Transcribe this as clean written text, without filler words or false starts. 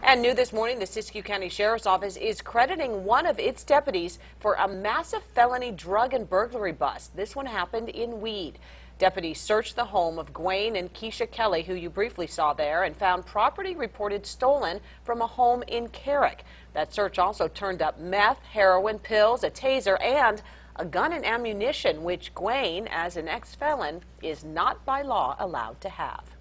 And new this morning, the Siskiyou County Sheriff's Office is crediting one of its deputies for a massive felony drug and burglary bust. This one happened in Weed. Deputies searched the home of Gwen and Keisha Kelly, who you briefly saw there, and found property reported stolen from a home in Carrick. That search also turned up meth, heroin, pills, a taser, and a gun and ammunition, which Gwen, as an ex-felon, is not by law allowed to have.